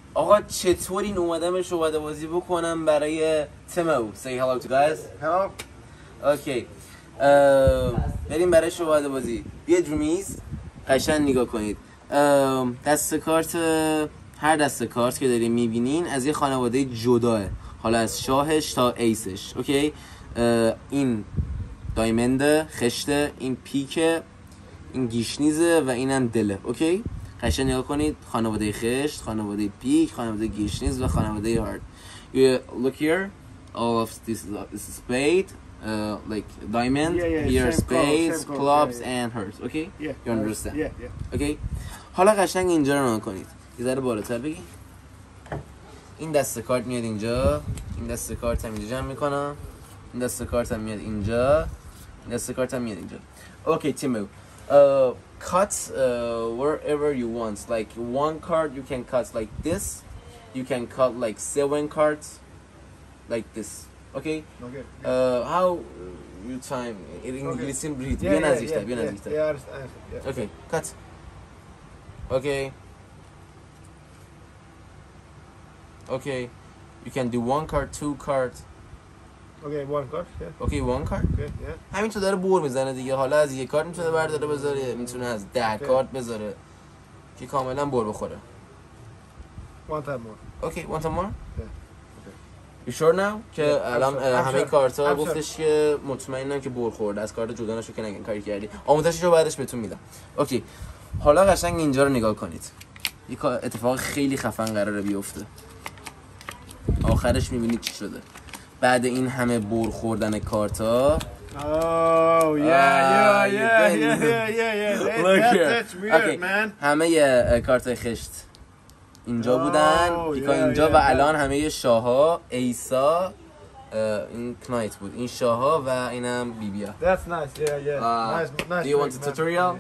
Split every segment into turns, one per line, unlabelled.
آقا چطور این اومدم شعبده بازی بکنم برای تیمو. Say hello to guys.
Hello.
اوکی. بریم برای شعبده بازی. بیاید رو میز قشنگ نگاه کنید. دست کارت، هر دست کارت که دارین میبینین از یه خانواده جداه، حالا از شاهش تا ایسش. اوکی. این دایمنده، خشته، این پیکه، این گیشنیزه و اینم دله. اوکی. قشنگ نگاه کنید. خانواده خشت، خانواده پیک، خانواده گیشنیز و خانواده هارد. You look here, all of this is spade, like diamond, here spades, clubs and hearts. Okay? You understand? Okay? حالا قشنگ اینجا رو نگاه کنید. یه ذره بالاتر بگی. این دست کارت میاد اینجا، این دست کارت هم اینجا جمع میکنم، این دست کارت هم میاد اینجا، این دست کارت هم میاد اینجا. Okay, Timo. Cut wherever you want. Like one card you can cut like this. You can cut like 7 cards like this. Okay?
Okay.
How you time in English in breathe. Bien nazikter, bien nazikter. Okay, cut. Okay. Okay. You can do 1 card, 2 cards.
Okay, 1 card. Yeah.
Okay, 1 card.
Okay, yeah.
همین تو داره بور میزنه دیگه. حالا از یک کارت میتونه برداره بذاره، میتونه از 10 کارت بذاره که کاملا بور بخوره.
1 time more.
Okay, one time more.
Yeah.
You sure now؟ که الان همه کارتا
I'm
گفتش که مطمئنم که بور خورده، از کارت جدا نشو که نگن کاری کردی. آموزششو بعدش بهتون میدم. اوکی. حالا قشنگ اینجا رو نگاه کنید. یک اتفاق خیلی خفن قراره بیفته. آخرش میبینید چی شده. بعد این همه بور خوردن کارتا.
Oh yeah. That's weird, man.
همه کارت خشت اینجا بودن، پیکا اینجا و الان همه شاها، ایسا، این کنایت بود، این شاها و اینم بیبیا.
That's nice. Yeah. Nice.
Do you want a tutorial?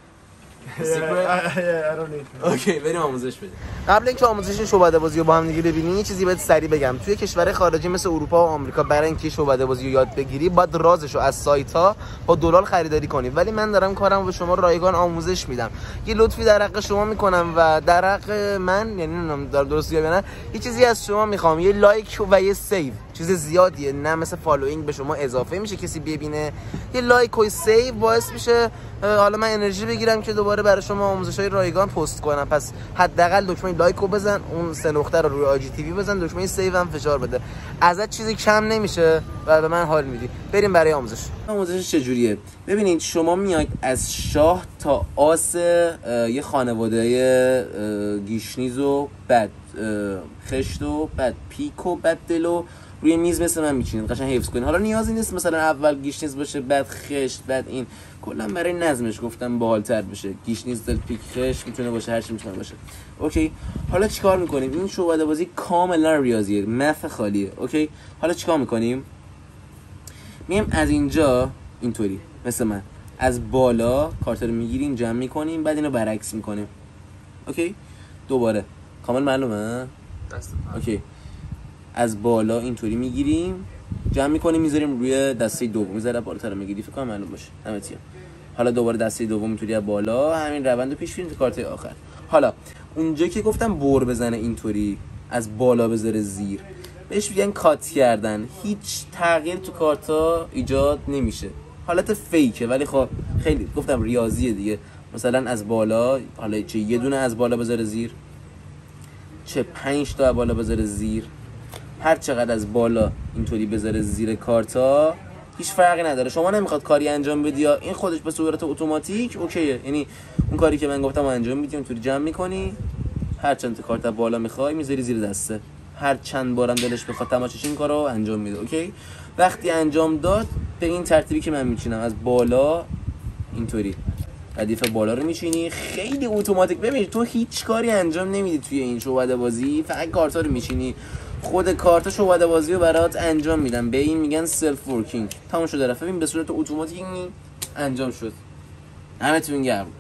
Yeah, I don't need.
اوکی، بریم آموزش بدیم.
قبل اینکه آموزش شعبده بازی رو با هم دیگه ببینین یه چیزی باید سریع بگم. توی کشور خارجی مثل اروپا و آمریکا برای اینکه شعبده بازی رو یاد بگیری باید رازش رو از سایت‌ها با دلار خریداری کنی، ولی من دارم کارم به شما رایگان آموزش میدم. یه لطفی در حق شما میکنم و در حق من، یعنی نمیدونم درست یا نه، یه چیزی از شما میخوام، یه لایک و یه سیو. چیز زیادیه، نه مثل فالوینگ به شما اضافه میشه کسی ببینه. یه لایک و سیو باعث میشه حالا من انرژی بگیرم که دوباره برای شما آموزش‌های رایگان پست کنم. پس حداقل دکمه لایک رو بزن، اون 3 نقطه رو روی آی جی تی وی بزن، دکمه سیو هم فشار بده. ازت چیزی کم نمیشه و به من حال میدی. بریم برای آموزش.
آموزش چجوریه؟ ببینید شما میاید از شاه تا آس یه خانواده گیشنیز و بعد خشت و بعد پیک و بعد دل و روی میز مثل من میچینید قشنگ حفظ کنید. حالا نیازی نیست مثلا اول گیشنیز باشه بعد خشت بعد این، کلا برای نظمش گفتم باحال‌تر بشه. گیشنیز دل پیک خشت میتونه باشه، هر چی میتونه باشه. اوکی. حالا چیکار میکنیم؟ این شعبده بازی کاملا ریاضیه، مف خالیه. اوکی. حالا چیکار میکنیم؟ میایم از اینجا اینطوری مثل من از بالا کارت رو میگیریم، جمع میکنیم، بعد اینو برعکس میکنیم. اوکی. دوباره کامل معلومه؟ اوکی. از بالا اینطوری میگیریم، جمع میکنیم، میذاریم روی دسته دوم. میذاره بالاتر میگیری، فکر کنم معلوم باشه. همتیه. حالا دوباره دسته دوم اینطوری از بالا، همین روند رو پیش بریم تا کارت آخر. حالا اونجا که گفتم بور بزنه اینطوری از بالا بذاره زیر، بهش میگن کات کردن. هیچ تغییر تو کارتا ایجاد نمیشه. حالت فیکه ولی خب خیلی گفتم ریاضیه دیگه. مثلا از بالا، حالا چه یه دونه از بالا بذاره زیر، چه 5 تا از بالا بذاره زیر، هر چقدر از بالا اینطوری بذاره زیر کارتا هیچ فرقی نداره. شما نمیخواد کاری انجام بدی یا این خودش به صورت اتوماتیک اوکیه، یعنی اون کاری که من گفتم انجام میدی، اونطوری جمع میکنی، هر چند تا کارت بالا میخوای میذاری زیر دسته، هر چند بارم دلش بخواد تماشاش این کارو انجام میده. اوکی. وقتی انجام داد به این ترتیبی که من میچینم، از بالا اینطوری ردیف بالا رو میچینی، خیلی اتوماتیک. ببین تو هیچ کاری انجام نمیدی توی این شعبده بازی، فقط کارتا رو میچینی. خود کارتا شعبده بازی رو برات انجام میدن، به این میگن سلف ورکینگ. تمام شده رفت. ببین به صورت اتوماتیک انجام شد. همتون گرم.